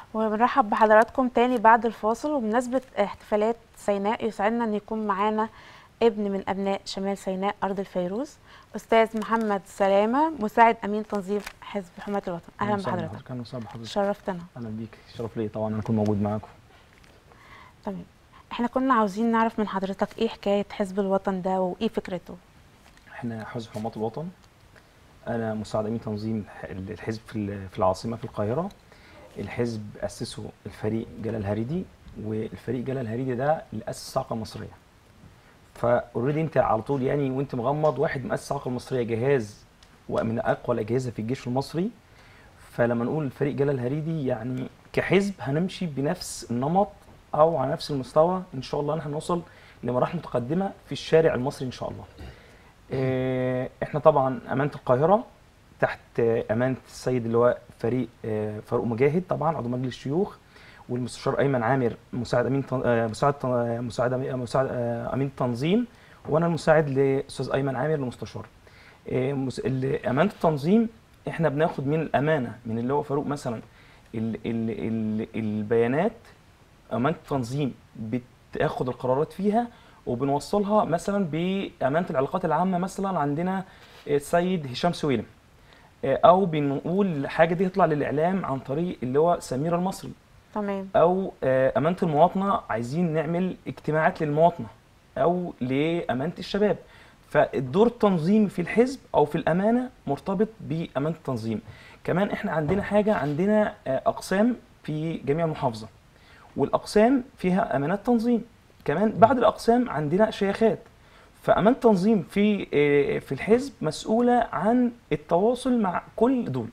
وبنرحب بحضراتكم تاني بعد الفاصل. وبمناسبة احتفالات سيناء يسعدنا ان يكون معانا ابن من ابناء شمال سيناء ارض الفيروز، استاذ محمد سلامة، مساعد امين تنظيم حزب حماة الوطن. اهلا بحضرتك. اهلا وسهلا بحضرتك. شرفتنا. اهلا بيك، شرف لي طبعا انا اكون موجود معاكم. تمام، احنا كنا عاوزين نعرف من حضرتك ايه حكاية حزب الوطن ده وايه فكرته؟ احنا حزب حماة الوطن، انا مساعد امين تنظيم الحزب في العاصمه في القاهره. الحزب اسسه الفريق جلال هريدي، والفريق جلال هريدي ده اللي اسس الصاعقه المصريه. فاوريدي انت على طول يعني وانت مغمض، واحد مؤسس الصاعقه المصريه، جهاز ومن اقوى الاجهزه في الجيش المصري. فلما نقول الفريق جلال هريدي يعني كحزب هنمشي بنفس النمط او على نفس المستوى ان شاء الله. نحن نوصل لمراحل متقدمه في الشارع المصري ان شاء الله. احنا طبعا امانه القاهره تحت امانه السيد اللي هو فريق فاروق مجاهد، طبعا عضو مجلس الشيوخ، والمستشار ايمن عامر مساعد امين مساعد امين تنظيم، وانا المساعد لاستاذ ايمن عامر المستشار. امانه التنظيم احنا بناخد من الامانه من اللي هو فاروق مثلا البيانات. امانه التنظيم بتاخد القرارات فيها وبنوصلها مثلا بامانه العلاقات العامه. مثلا عندنا السيد هشام سويلم، او بنقول حاجه دي تطلع للاعلام عن طريق اللي هو سمير المصري. تمام. او امانه المواطنه، عايزين نعمل اجتماعات للمواطنه، او لامانه الشباب. فالدور التنظيمي في الحزب او في الامانه مرتبط بامانه التنظيم. كمان احنا عندنا حاجه، عندنا اقسام في جميع المحافظه، والاقسام فيها امانات تنظيم. كمان بعد الاقسام عندنا شيخات. فامانه التنظيم في الحزب مسؤوله عن التواصل مع كل دول.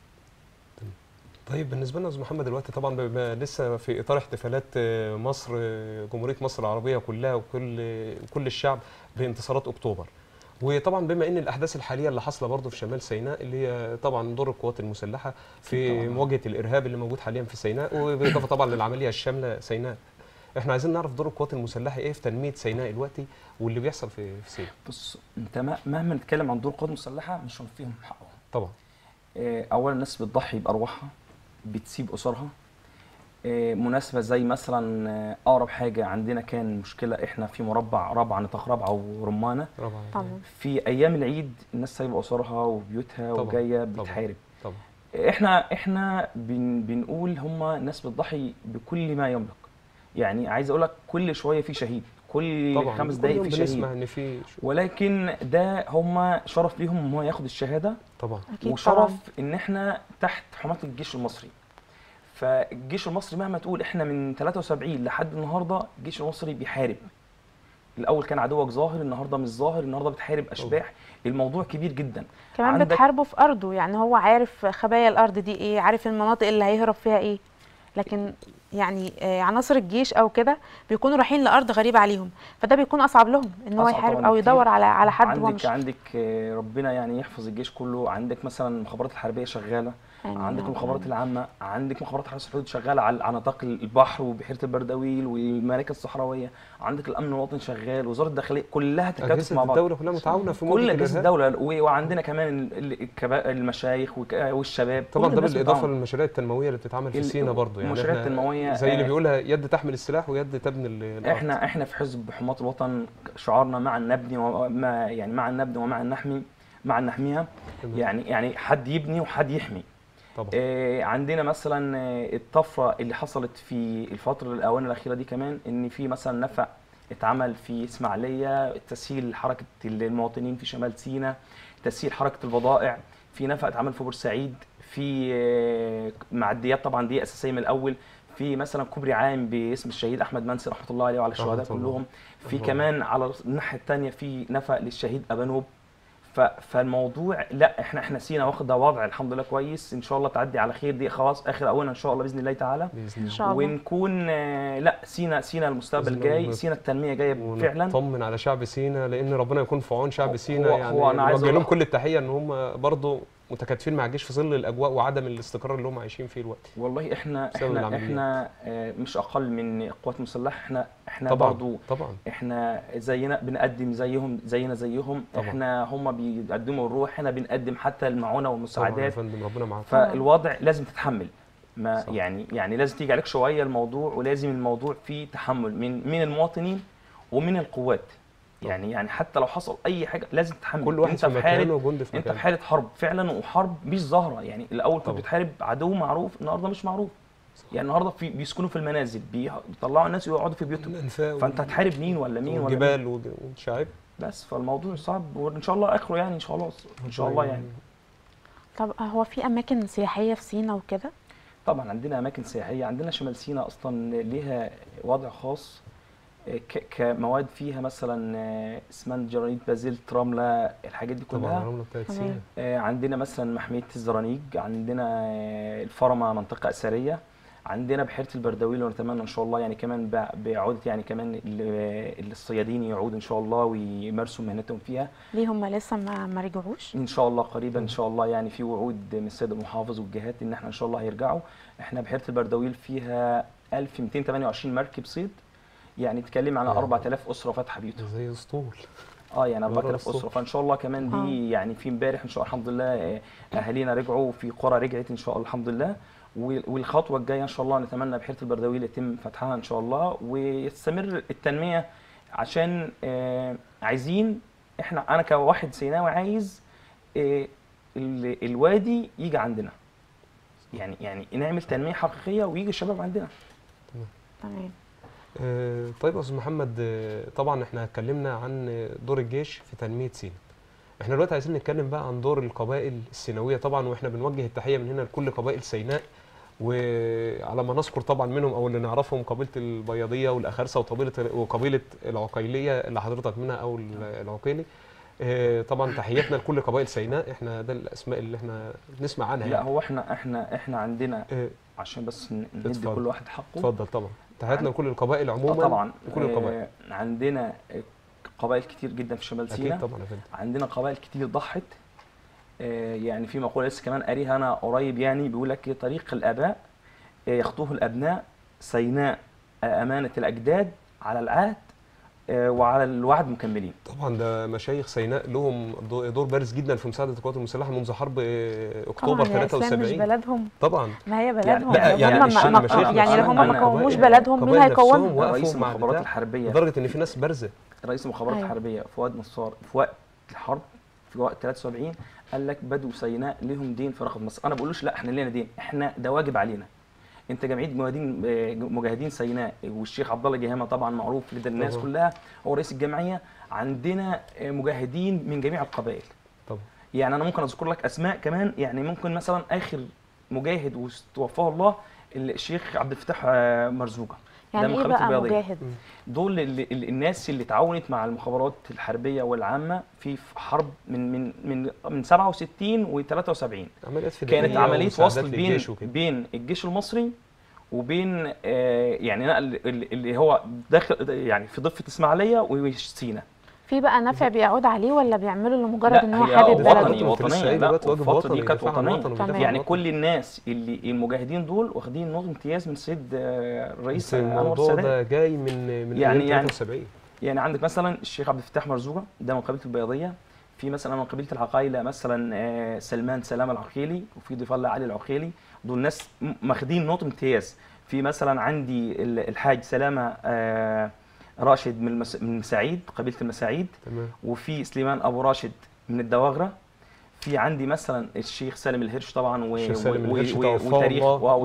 طيب بالنسبه لنا يا استاذ محمد دلوقتي طبعا بما لسه في اطار احتفالات مصر، جمهوريه مصر العربيه كلها وكل الشعب بانتصارات اكتوبر، وطبعا بما ان الاحداث الحاليه اللي حاصله برضه في شمال سيناء اللي هي طبعا دور القوات المسلحه في مواجهه الارهاب اللي موجود حاليا في سيناء، وبالاضافه طبعا للعمليه الشامله سيناء. احنا عايزين نعرف دور القوات المسلحه ايه في تنميه سيناء دلوقتي واللي بيحصل في سيناء. بص، انت مهما نتكلم عن دور القوات المسلحه مش هنوفيهم حقهم. طبعا. اولا الناس بتضحي بارواحها، بتسيب اسرها. مناسبه زي مثلا اقرب حاجه عندنا كان مشكله، احنا في مربع رابعه نطاق رابعه ورمانه. طبعا. في ايام العيد الناس سايبه اسرها وبيوتها وجايه بتحارب. طبعا. احنا بنقول هم الناس بتضحي بكل ما يملك. يعني عايز اقول لك كل شويه في شهيد، كل 5 دقائق في شهيد. ان في ولكن ده هم شرف ليهم ان هو ياخد الشهاده. طبعا. وشرف ان احنا تحت حمايه الجيش المصري. فالجيش المصري مهما تقول احنا من 73 لحد النهارده الجيش المصري بيحارب. الاول كان عدوك ظاهر، النهارده مش ظاهر، النهارده بتحارب اشباح. الموضوع كبير جدا. كمان بتحاربه في ارضه، يعني هو عارف خبايا الارض دي ايه، عارف المناطق اللي هيهرب فيها ايه. لكن يعني عناصر الجيش او كده بيكونوا رايحين لارض غريبه عليهم، فده بيكون اصعب لهم ان هو يحارب او يدور على حد. هو مش عندك ربنا يعني يحفظ الجيش كله. عندك مثلا المخابرات الحربيه شغاله، عندك المخابرات العامه، عندك مخابرات حرس الحدود شغاله على نطاق البحر وبحيره البردويل والمراكز الصحراويه، عندك الامن الوطني شغال، وزاره الداخليه، كلها تكاتف مع بعض. الدوله كلها متعاونه في كل اجهزه الدوله. وعندنا كمان المشايخ والشباب. طبعا ده بالاضافه للمشاريع التنمويه اللي بتتعمل في سينا برضه. يعني المشاريع التنمويه زي اللي بيقولها يد تحمل السلاح ويد تبني الارض. احنا في حزب حماة الوطن شعارنا مع النبني مع النبني ومع النحمي، مع النحميها. يعني حد يبني وحد يحمي. طبعا. عندنا مثلا الطفره اللي حصلت في الفتره الاونه الاخيره دي كمان، ان في مثلا نفق اتعمل في اسماعيليه تسهيل حركه المواطنين في شمال سيناء، تسهيل حركه البضائع. في نفق اتعمل في بورسعيد، في معديات طبعا دي اساسيه من الاول. في مثلا كوبري عام باسم الشهيد احمد منسي رحمه الله عليه وعلى الشهداء كلهم. في كمان على الناحيه الثانيه في نفق للشهيد ابانوب. فالموضوع لا، احنا سينا واخده وضع الحمد لله كويس. ان شاء الله تعدي على خير، دي خلاص اخر اولنا ان شاء الله باذن الله تعالى. ان شاء الله. ونكون لا سينا المستقبل الجاي، سينا التنميه جايه فعلا. نطمن على شعب سينا، لان ربنا يكون في عون شعب سينا. هو انا عايز اوجه لهم كل التحيه ان هم برضه متكاتفين مع الجيش في ظل الاجواء وعدم الاستقرار اللي هم عايشين فيه الوقت. والله احنا مش اقل من القوات المسلحه. احنا طبعا برضو طبعا احنا زينا بنقدم زيهم. طبعا. احنا هم بيقدموا الروح، احنا بنقدم حتى المعونه والمساعدات. طبعا يا فندم، ربنا معاك. فالوضع لازم تتحمل. ما صح. يعني لازم تيجي عليك شويه الموضوع، ولازم الموضوع فيه تحمل من المواطنين ومن القوات. يعني حتى لو حصل اي حاجه لازم تتحمل. كل واحد انت في في حاله، مكانه وجندي في انت في مكانه. حاله حرب فعلا، وحرب مش ظاهره. يعني الاول كنت طبعا. بتحارب عدو معروف، النهارده مش معروف. يعني النهارده بيسكنوا في المنازل، بيطلعوا الناس ويقعدوا في بيوتهم. الانفاق فانت هتحارب مين ولا مين ولا مين؟ والجبال والشعاب. بس فالموضوع صعب، وان شاء الله اخره يعني ان شاء الله، ان شاء الله يعني. طب هو في اماكن سياحيه في سينا وكده؟ طبعا عندنا اماكن سياحيه، عندنا شمال سيناء اصلا ليها وضع خاص، كمواد فيها مثلا اسمنت، جرانيت، بازلت، رمله، الحاجات دي طبعا كلها. الرمله بتاعت تمام. سينا. عندنا مثلا محميه الزرانيج، عندنا الفرمه منطقه اثريه، عندنا بحيره البردويل، ونتمنى ان شاء الله يعني كمان بعوده يعني كمان الصيادين يعودوا ان شاء الله ويمارسوا مهنتهم فيها. ليه هم لسه ما رجعوش؟ ان شاء الله قريبا ان شاء الله، يعني في وعود من السيد المحافظ والجهات ان احنا ان شاء الله هيرجعوا. احنا بحيره البردويل فيها 1228 مركب صيد، يعني تتكلم عن 4000 اسره فاتحه بيوتهم. زي اسطول. يعني 4000 اسره، فان شاء الله كمان دي يعني في امبارح ان شاء الله الحمد لله اهالينا رجعوا، في قرى رجعت ان شاء الله الحمد لله. والخطوه الجايه ان شاء الله نتمنى بحيره البردويل يتم فتحها ان شاء الله ويستمر التنميه، عشان عايزين انا كواحد سيناوي عايز الوادي يجي عندنا، يعني نعمل تنميه حقيقيه ويجي الشباب عندنا. تمام. طيب يا استاذ محمد، طبعا احنا اتكلمنا عن دور الجيش في تنميه سينا. احنا دلوقتي عايزين نتكلم بقى عن دور القبائل السيناويه طبعا، واحنا بنوجه التحيه من هنا لكل قبائل سيناء، وعلى ما نذكر طبعا منهم او اللي نعرفهم قبيله البياضيه والاخرسه وقبيله العقيليه اللي حضرتك منها او العقيلي. طبعا تحياتنا لكل قبائل سيناء، احنا ده الاسماء اللي احنا نسمع عنها. لا يعني هو احنا عندنا عشان بس ندي كل واحد حقه. اتفضل. طبعا تحياتنا لكل القبائل عموما. طبعا وكل القبائل. عندنا قبائل كتير جدا في شمال سيناء. اكيد طبعا يا فندم. عندنا قبائل كتير ضحت. يعني في مقوله لسه كمان قاريها انا قريب، يعني بيقول لك طريق الاباء يخطوه الابناء، سيناء امانه الاجداد، على العهد وعلى الوعد مكملين. طبعا ده مشايخ سيناء لهم دور بارز جدا في مساعده القوات المسلحه منذ حرب اكتوبر 73. مش بلدهم. طبعا ما هي بلدهم. يعني لو هم ما قوموش بلدهم مين هيقومهم؟ رئيس المخابرات الحربيه، لدرجه ان في ناس بارزه. رئيس المخابرات الحربيه فؤاد نصار في وقت الحرب، في وقت 73 قال لك بدو سيناء لهم دين في رقبه مصر. انا ما بقولوش لا احنا لينا دين، احنا ده واجب علينا. انت جمعيه مجاهدين سيناء، والشيخ عبد الله جهامه طبعا معروف لدى الناس كلها، هو رئيس الجمعيه. عندنا مجاهدين من جميع القبائل. طبعا يعني انا ممكن اذكر لك اسماء كمان، يعني ممكن مثلا اخر مجاهد وتوفاه الله الشيخ عبد الفتاح مرزوقه. يعني ايه بقى مجاهد؟ دول الناس اللي تعاونت مع المخابرات الحربيه والعامه في حرب من 67 و 73. كانت عمليه وصل بين الجيش المصري وبين يعني نقل اللي هو داخل يعني في ضفه اسماعيليه وسينا. في بقى نفع بيعود عليه ولا بيعملوا لمجرد ان هو حابب بلده؟ وطنيه. لا الفتره دي كانت وطنيه. يعني كل الناس اللي المجاهدين دول واخدين نقطه امتياز من السيد الرئيس انور السادات. الموضوع ده جاي من يعني 73. يعني عندك مثلا الشيخ عبد الفتاح مرزوقه، ده من قبيله البياضيه. في مثلا من قبيله العقايله مثلا سلمان سلام العقيلي، وفي ضيف الله علي العقيلي. دول ناس ماخدين نقطه امتياز. في مثلا عندي الحاج سلامه راشد من المساعيد، قبيله المساعيد. تمام. وفي سليمان ابو راشد من الدواغره. في عندي مثلا الشيخ سالم الهرش طبعا وتاريخ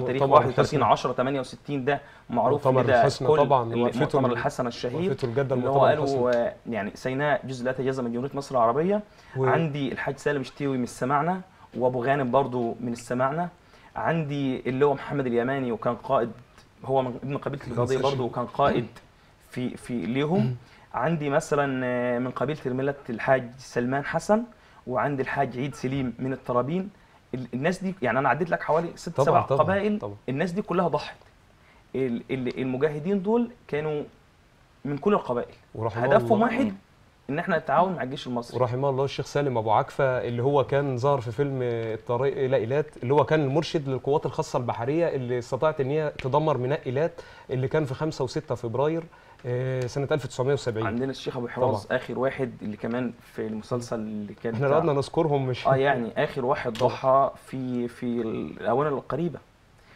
31/10/68 ده معروف كده كل طبعا مؤتمر الحسنه الشهير اللي هو قالوا يعني سيناء جزء لا يتجزا من جمهوريه مصر العربيه. عندي الحاج سالم شتيوي من السماعنه، وابو غانم برضو من السماعنه. عندي اللي هو محمد اليماني، وكان قائد، هو من ابن قبيله القضيه برضو، وكان قائد في ليهم. عندي مثلا من قبيله الملة الحاج سلمان حسن، وعندي الحاج عيد سليم من الترابين. الناس دي يعني انا عديت لك حوالي 6 7 قبائل. طبعا. الناس دي كلها ضحت. المجاهدين دول كانوا من كل القبائل، هدفهم واحد، ان احنا نتعاون مع الجيش المصري. ورحمه الله الشيخ سالم ابو عكفه اللي هو كان ظهر في فيلم الطريق الى ايلات، اللي هو كان المرشد للقوات الخاصه البحريه اللي استطاعت ان هي تدمر ميناء ايلات اللي كان في 5 و6 فبراير سنه 1970. عندنا الشيخ ابو حراز اخر واحد اللي كمان في المسلسل اللي كان احنا قعدنا نذكرهم مش يعني اخر واحد ضحى في الاونه القريبه.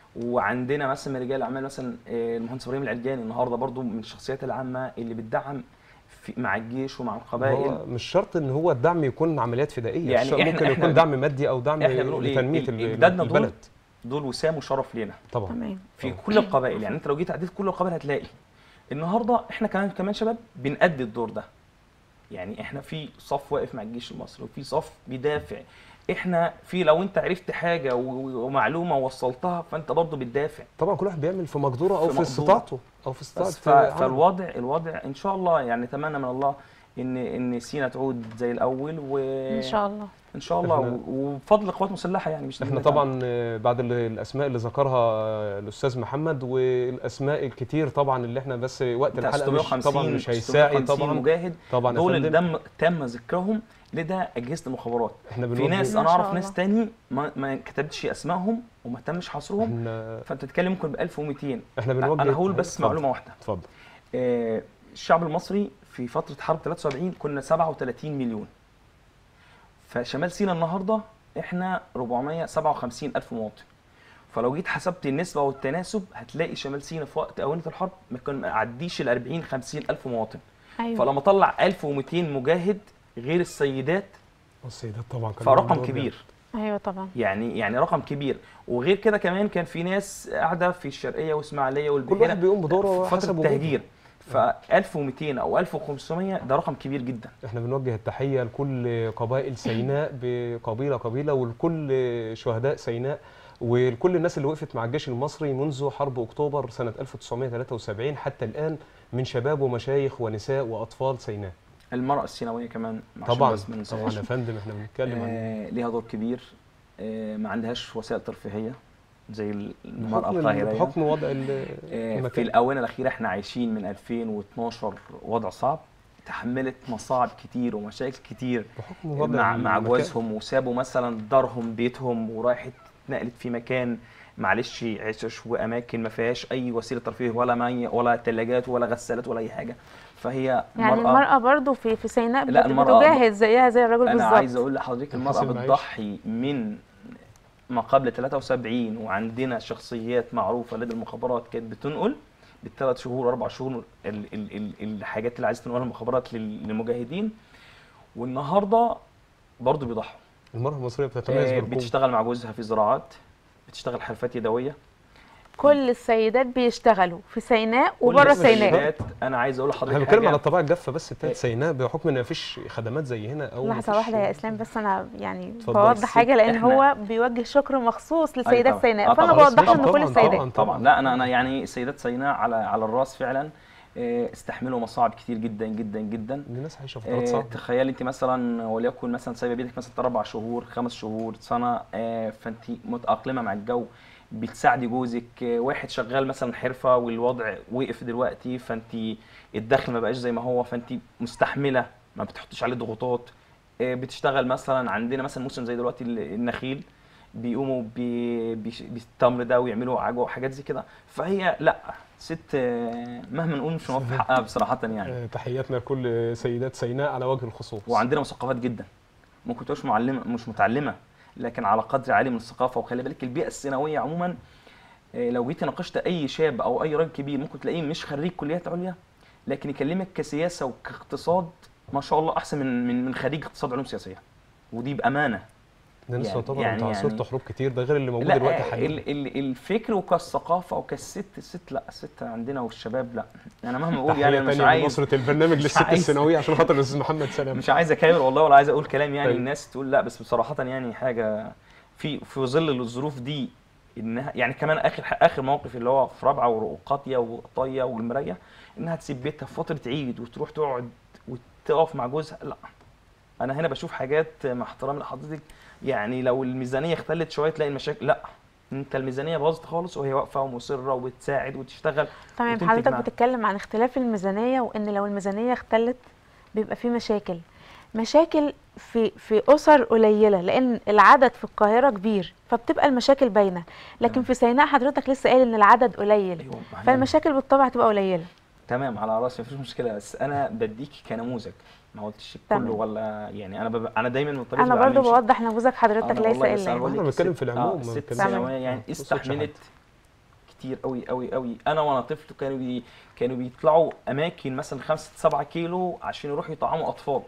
وعندنا مثلا من رجال الاعمال مثلا المهندس ابراهيم العرجاني النهارده برضو من الشخصيات العامه اللي بتدعم مع الجيش ومع القبائل. هو مش شرط ان هو الدعم يكون عمليات فدائيه، يعني ممكن يكون دعم مادي او دعم لتنميه اجدادنا البلد. دول وسام وشرف لينا طبعا تمام. في كل القبائل. يعني انت لو جيت عديت كل القبائل هتلاقي النهارده احنا كمان شباب بنأدي الدور ده. يعني احنا في صف واقف مع الجيش المصري وفي صف بيدافع. احنا في لو انت عرفت حاجه ومعلومه ووصلتها فانت برضه بتدافع. طبعا كل واحد بيعمل في مقدوره او في في استطاعته او في استطاعه. فالوضع ان شاء الله يعني نتمنى من الله ان سينا تعود زي الاول ان شاء الله ان شاء الله وبفضل القوات المسلحه. يعني مش احنا طبعا بعد الاسماء اللي ذكرها الاستاذ محمد والاسماء الكتير طبعا اللي احنا بس وقت الحلقه طبعا مش هيساعد طبعا مجاهد طبعا دول اللي تم ذكرهم لدى اجهزه المخابرات. احنا في ناس انا اعرف ناس تاني ما كتبتش اسمائهم وما تمش حصرهم، فانت تتكلم ممكن ب 1200. احنا بنوجه انا هقول بس معلومه واحده. اتفضل. الشعب المصري في فتره حرب 73 كنا 37 مليون. فشمال سيناء النهارده احنا 457 الف مواطن. فلو جيت حسبت النسبه والتناسب هتلاقي شمال سيناء في وقت اونه الحرب ما عديش ال 40 50 الف مواطن. أيوة. فلما طلع 1200 مجاهد غير السيدات طبعا فرقم كبير. ايوه طبعا. يعني رقم كبير. وغير كده كمان كان في ناس قاعده في الشرقيه واسماعيليه والبحيره كل واحد بيقوم بدوره فتره حسب التهجير. ف 1200 او 1500 ده رقم كبير جدا. احنا بنوجه التحيه لكل قبائل سيناء بقبيله ولكل شهداء سيناء ولكل الناس اللي وقفت مع الجيش المصري منذ حرب اكتوبر سنه 1973 حتى الان من شباب ومشايخ ونساء واطفال سيناء. المرأة السيناوية كمان طبعا طبعا يا فندم احنا بنتكلم عن ليها دور كبير. ما عندهاش وسائل ترفيهية زي المرأة القاهرية بحكم وضع المكان. في الآونة الأخيرة احنا عايشين من 2012 وضع صعب، تحملت مصاعب كتير ومشاكل كتير بحكم وضع مع جوازهم وسابوا مثلا دارهم بيتهم وراحت اتنقلت في مكان معلش عشش واماكن ما فيهاش اي وسيله ترفيه ولا مي ولا ثلاجات ولا غسالات ولا اي حاجه. فهي يعني المرأة برضو في سيناء المرأة بتجاهد زيها زي الرجل بالظبط. انا عايز اقول لحضرتك المرأة بتضحي من ما قبل 73 وعندنا شخصيات معروفه لدى المخابرات كانت بتنقل بالثلاث شهور 4 شهور الحاجات اللي عايزه تنقلها المخابرات للمجاهدين، والنهارده برضو بيضحوا. المرأة المصرية بتتميز بالقوة. بتشتغل مع جوزها في زراعات، بتشتغل حرفات يدويه. كل السيدات بيشتغلوا في سيناء وبره سيناء. انا عايز اقول لحضرتك انا بتكلم على الطبيعه الجافه بس بتاعت سيناء بحكم ان مفيش خدمات زي هنا او لحظه واحده يا اسلام بس انا يعني بوضح حاجه لان هو بيوجه شكر مخصوص لسيدات سيناء فانا بوضحها ان كل السيدات طبعا لا انا يعني سيدات سيناء على الراس فعلا. استحملوا مصاعب كتير جدا جدا جدا. الناس عايشه في فترات صعبه. تخيل انت مثلا وليكن مثلا سايبه بيتك مثلا 4 شهور 5 شهور سنه، فانت متاقلمه مع الجو، بتساعدي جوزك. واحد شغال مثلا حرفه والوضع وقف دلوقتي فانت الدخل ما بقاش زي ما هو، فانت مستحمله ما بتحطش عليه ضغوطات. بتشتغل مثلا عندنا مثلا موسم زي دلوقتي النخيل بيقوموا بالتمر ده ويعملوا عجوه وحاجات زي كده. فهي لا ست مهما نقول مش هنوفي حقها بصراحه يعني. تحياتنا لكل سيدات سيناء على وجه الخصوص. وعندنا مثقفات جدا، ممكن تبقاش معلمه مش متعلمه لكن على قدر عالي من الثقافه. وخلي بالك البيئه السيناويه عموما لو جيت ناقشت اي شاب او اي راجل كبير ممكن تلاقيه مش خريج كليات عليا لكن يكلمك كسياسه وكاقتصاد ما شاء الله احسن من خريج اقتصاد علوم سياسيه، ودي بامانه. ده لسه طبعا يعني تعصرت حروب كتير ده غير اللي موجود دلوقتي حاليا. الفكر وكالثقافه وكالست لا الست عندنا والشباب لا. انا مهما اقول يعني مش عايز نصرة البرنامج للست الثانويه عشان خاطر الاستاذ محمد سلام. مش عايز اكابر والله ولا عايز اقول كلام يعني الناس تقول لا، بس بصراحه يعني حاجه في ظل الظروف دي انها يعني كمان اخر موقف اللي هو في رابعه وقاطيه وطيه والمرايه انها تسيب بيتها في فتره عيد وتروح تقعد وتقف مع جوزها. لا انا هنا بشوف حاجات مع احترامي لحضرتك يعني لو الميزانيه اختلت شويه تلاقي المشاكل. لا انت الميزانيه باظت خالص وهي واقفه ومصره وبتساعد وتشتغل. تمام حضرتك بتتكلم عن اختلاف الميزانيه وان لو الميزانيه اختلت بيبقى في مشاكل في اسر قليله لان العدد في القاهره كبير فبتبقى المشاكل باينه، لكن في سيناء حضرتك لسه قايل ان العدد قليل. أيوة فالمشاكل بالطبع تبقى قليله. تمام على راسي مفيش مشكله، بس انا بديكي كنموذج ما قلتش كله ولا يعني انا دايما من طريقتي انا برضو بوضح نموذج حضرتك ليس الا احنا بنتكلم في العموم. ست ثانويه يعني استحملت كتير قوي قوي قوي. انا وانا طفل كانوا بيطلعوا اماكن مثلا 5 7 كيلو عشان يروحوا يطعموا اطفال.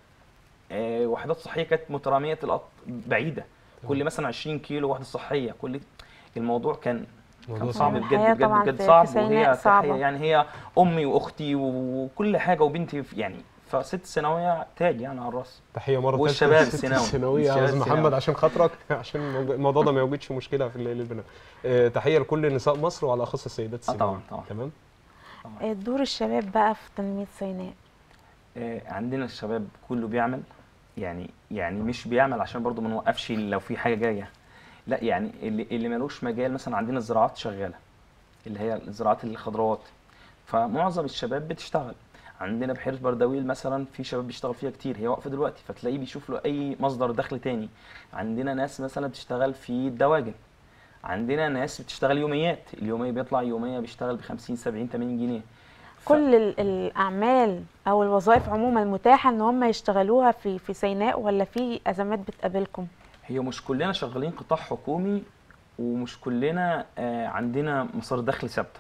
وحدات صحيه كانت متراميه بعيده، كل مثلا 20 كيلو وحده صحيه. الموضوع كان صعب بجد الحياة بجد طبعاً بجد في صعب. سيناء وهي صعبة. تحية يعني، هي امي واختي وكل حاجه وبنتي يعني، فست ثانويه تاج يعني على الراس. تحيه مره والشباب ثالثه للست الثانوي. الثانويه يا الشباب استاذ محمد الثانوي. عشان خاطرك، عشان الموضوع ده ما يوجدش مشكله في البنات. تحيه لكل نساء مصر وعلى اخص السيدات الثانويه. طبعا طبعا. تمام. دور الشباب بقى في تنمية سيناء. عندنا الشباب كله بيعمل، يعني مش بيعمل عشان برضو ما نوقفش لو في حاجه جايه، لا يعني اللي ملوش مجال. مثلا عندنا الزراعات شغاله، اللي هي الزراعات الخضروات، فمعظم الشباب بتشتغل. عندنا بحيره بردويل مثلا في شباب بيشتغل فيها كتير، هي واقفه دلوقتي، فتلاقيه بيشوف له اي مصدر دخل تاني. عندنا ناس مثلا بتشتغل في الدواجن، عندنا ناس بتشتغل يوميات، اليوميه بيطلع يوميه بيشتغل ب 50 70 80 جنيه. كل الأعمال أو الوظائف عموما متاحة إن هم يشتغلوها في سيناء، ولا في أزمات بتقابلكم؟ هي مش كلنا شغالين قطاع حكومي، ومش كلنا عندنا مصادر دخل ثابته.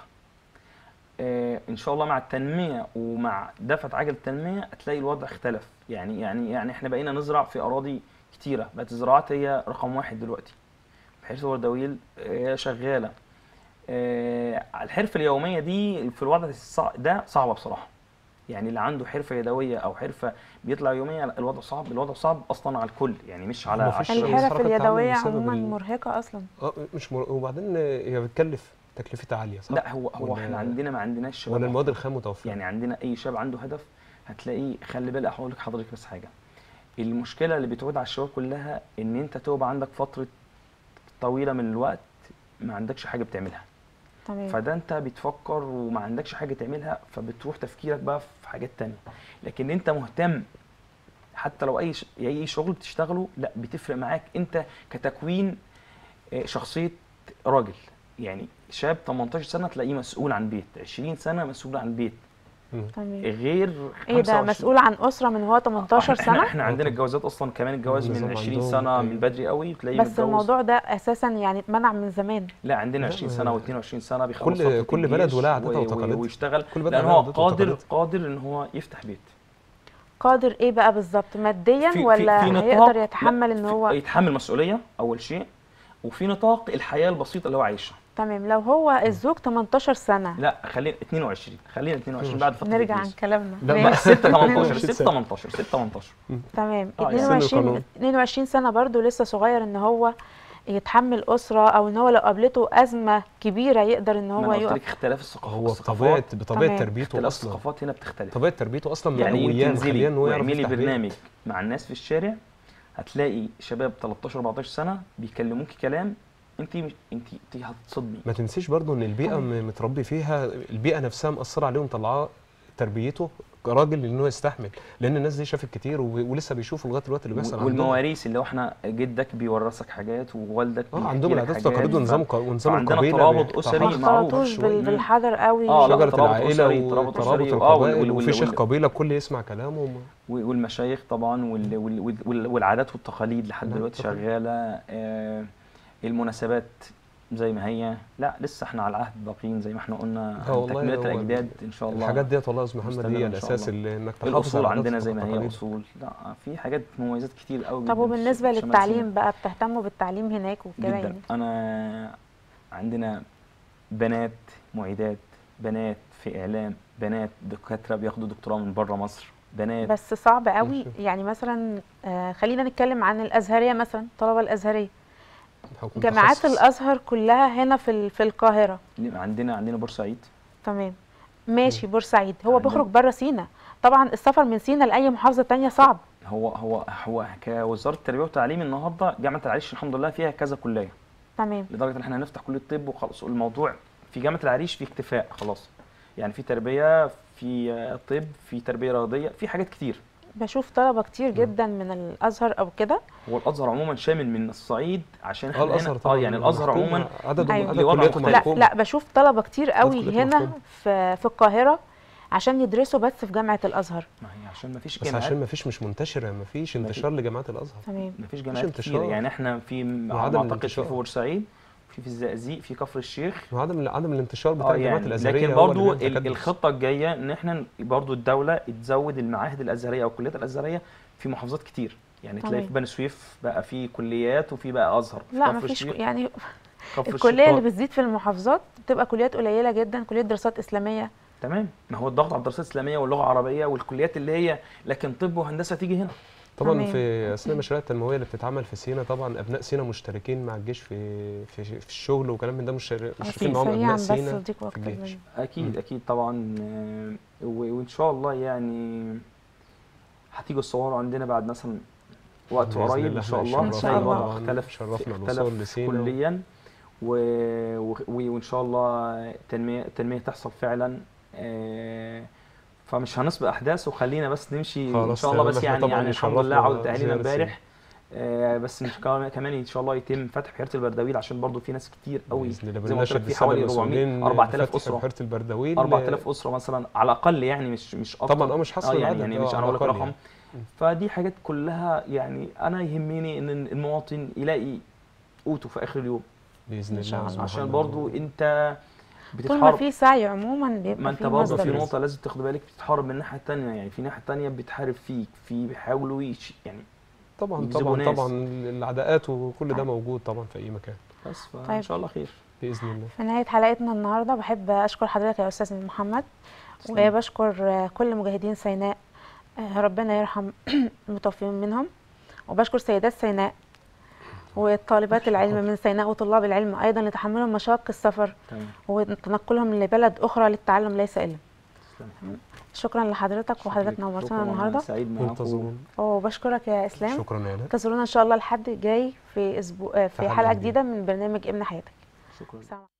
ان شاء الله مع التنميه ومع دفعه عجله التنميه هتلاقي الوضع اختلف. يعني احنا بقينا نزرع في اراضي كتيره، بقت الزراعات هي رقم 1 دلوقتي. بحيث بردويل شغاله. الحرفه اليوميه دي في الوضع ده صعبه بصراحه. يعني اللي عنده حرفه يدويه او حرفه بيطلع يوميا، الوضع صعب. الوضع صعب اصلا على الكل، يعني مش على مفيش الحرف حركة تعمل اليدوية بسبب عموما مرهقة أصلا. وبعدين هي بتكلف تكلفتها عاليه صح؟ لا هو احنا عندنا ما عندناش شباب ولا المواد الخام متوفره؟ يعني عندنا اي شاب عنده هدف هتلاقيه. خلي بالك هقول لك حضرتك بس حاجه، المشكله اللي بتعود على الشباب كلها ان انت تبقى عندك فتره طويله من الوقت ما عندكش حاجه بتعملها. تمام. فده انت بتفكر وما عندكش حاجه تعملها، فبتروح تفكيرك بقى في حاجات تانية. لكن انت مهتم، حتى لو اي شغل بتشتغله، لا بتفرق معاك انت كتكوين شخصيه راجل. يعني شاب 18 سنه تلاقيه مسؤول عن بيت، 20 سنه مسؤول عن بيت، تمام. غير ايه ده 25. مسؤول عن أسرة من هو 18 سنة؟ احنا عندنا الجوازات اصلا كمان، الجواز من النظام 20 عندهم سنه أيوة. من بدري قوي تلاقيه بس متجوز. الموضوع ده أساسا يعني اتمنع من زمان. لا عندنا 20 سنه و22 سنه بيخلص فترة كل بلد الجيش ولها عاداتها وتقاليدها. ويشتغل، كل بلد لان ولها هو عاداتها قادر وتقاليدها. ان هو يفتح بيت. قادر ايه بقى بالظبط؟ ماديا ولا نطاق، هيقدر يتحمل ان هو يتحمل مسؤوليه اول شيء، وفي نطاق الحياه البسيطه اللي هو عايشها. تمام. لو هو الزوج 18 سنة، لا خلينا 22، خلينا 22 بعد فتره نرجع عن الجيش. كلامنا. لا، لا 6 18 22 6 18 6 18. تمام. يعني 22 سنة برضو لسه صغير ان هو يتحمل أسرة، او ان هو لو قابلته أزمة كبيرة يقدر ان ما هو انا قلت يقف. لك اختلاف الثقافات. هو بطبيعه تمام. تربيته اختلاف اصلا، الثقافات هنا بتختلف. طبيعه تربيته اصلا من يعني اولياء تنزلي مخليه ان هو يعرف واعملي يفتح بيت. برنامج مع الناس في الشارع، هتلاقي شباب 13 14 سنه بيكلموكي كلام انت هتتصدمي. ما تنسيش برضو ان البيئه تمام. متربي فيها، البيئه نفسها مأثره عليه ومطلعاه تربيته كراجل ان هو يستحمل، لان الناس دي شافت كتير ولسه بيشوفوا لغايه دلوقتي اللي بيحصل عندهم. والمواريث اللي هو احنا جدك بيورثك حاجات ووالدك عندهم العادات والتقاليد ونظام عندنا القبيله ترابط اسري ما معروف. اختلطوش بالحذر قوي. لا، شجره ترابط العائله أسري، ترابط وترابط أسري، القبائل وفي شيخ قبيله الكل يسمع كلامه والمشايخ طبعا والعادات والتقاليد لحد نعم، دلوقتي طبعاً. شغاله. المناسبات زي ما هي، لا لسه احنا على العهد باقيين زي ما احنا قلنا، تكمله الاجداد ان شاء الله. الحاجات ديت والله يا استاذ محمد مستمرة هي إن شاء الاساس الله. اللي انك تحافظ الاصول على عندنا عاداتك زي ما هي وتقاليدك. اصول، لا في حاجات مميزات كتير قوي. طب وبالنسبة للتعليم بقى، بتهتموا بالتعليم هناك وكده جدا يعني؟ انا عندنا بنات معيدات، بنات في اعلام، بنات دكاتره بياخدوا دكتوراه من بره مصر، بنات. بس صعب قوي يعني. مثلا خلينا نتكلم عن الازهريه مثلا، الطلبه الازهريه، جامعات الازهر كلها هنا في القاهره. عندنا بورسعيد. تمام ماشي. بورسعيد هو بيخرج بره سينا، طبعا السفر من سينا لاي محافظه تانية صعب. هو كوزاره التربيه والتعليم النهارده جامعه العريش الحمد لله فيها كذا كليه. تمام. لدرجه ان احنا هنفتح كليه طب وخلاص. الموضوع في جامعه العريش في اكتفاء خلاص، يعني في تربيه، في طب، في تربيه رياضيه، في حاجات كتير. بشوف طلبه كتير جدا من الازهر او كده. هو الازهر عموما شامل من الصعيد عشان احنا الازهر طبعا يعني الازهر عموما عدد لا بشوف طلبه كتير قوي هنا في القاهره عشان يدرسوا بس في جامعه الازهر. ما هي عشان ما فيش جامعات، بس عشان ما فيش مش منتشره، ما فيش انتشار لجامعات الازهر. تمام. ما فيش جامعات كتير يعني. احنا في اعتقد في بورسعيد في الزقازيق، في كفر الشيخ. عدم الانتشار بتاع الجامعات يعني الازهريه لكن هو اللي برضو بيعمل تكدس. الخطه الجايه ان احنا برضو الدوله تزود المعاهد الازهريه او الكليات الازهريه في محافظات كتير. يعني تلاقي تمام. في بني سويف بقى في كليات وفي بقى ازهر، في لا كفر مفيش الشيخ يعني كفر الكليه اللي الشيخ بتزيد في المحافظات بتبقى كليات قليله جدا، كليه دراسات اسلاميه. تمام. ما هو الضغط على الدراسات الاسلاميه واللغه العربيه والكليات اللي هي، لكن طب وهندسه تيجي هنا. طبعا تمام. في اثناء المشاريع التنمويه اللي بتتعمل في سينا، طبعا ابناء سينا مشتركين مع الجيش في الشغل وكلام من ده، مشرفين معاهم سريعا ابناء بس سينا اديك وقت في الجيش. اكيد اكيد طبعا. وان شاء الله يعني هتيجوا تصوروا عندنا بعد مثلا وقت بإذن قريب الله ان شاء احنا الله. إن شاء هتلاقي الله. الوضع طبعاً اختلف شرفنا الوصول لسينا كليا وان شاء الله تنميه تحصل فعلا. فمش هنسبق احداث وخلينا بس نمشي ان خلاص شاء الله. تمام، بس احنا طبعاً يعني الحمد لله يشرفنا عوده اهالينا زيارة امبارح. بس مش كمان ان شاء الله يتم فتح بحيره البردويل، عشان برضو في ناس كتير قوي باذن الله زي ما قلت لك، بنناشد في حوالي الساده 400 المسؤولين 4000 بفتح اسره. بحيره البردويل 4000 اسره مثلا على الاقل، يعني مش اكتر. طبعا مش حصر العدد، يعني مش انا على بقول لك الأقل رقم. يعني. فدي حاجات كلها يعني انا يهمني ان المواطن يلاقي قوته في اخر اليوم، باذن إن شاء الله الله. عشان سبحانه برضو انت طول ما بتتحارب. في سعي عموما ما بيبقى انت في برضه في مصدر. نقطه لازم تاخد بالك، بتتحارب من الناحيه الثانيه. يعني في ناحيه ثانيه بتحارب فيك، في بيحاولوا يعني طبعا يجذبوا ناس. طبعا العداءات وكل ده موجود طبعا في اي مكان. بس فان طيب. شاء الله خير باذن الله. في نهايه حلقتنا النهارده بحب اشكر حضرتك يا استاذ محمد، تسلم. وبشكر كل مجاهدين سيناء، ربنا يرحم المتوفين منهم، وبشكر سيدات سيناء وطالبات العلم من سيناء وطلاب العلم ايضا لتحملهم مشاق السفر تمام. وتنقلهم لبلد اخرى للتعلم ليس الا. تسلم. شكرا لحضرتك وحضرتك شكراً. نورتنا النهارده. سعيد معاكم. منتظرون. وبشكرك يا اسلام. شكرا يا نادر. انتظرونا ان شاء الله الحد الجاي في اسبوع في حلقة حلقه جديدة. جديده من برنامج ابن حياتك. شكرا. سلام.